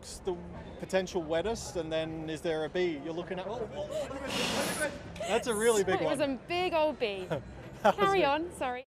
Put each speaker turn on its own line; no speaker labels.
Xbox the potential wettest, and then is there a B you're looking at? That's a really big one.
It was a big old B. Carry on, sorry.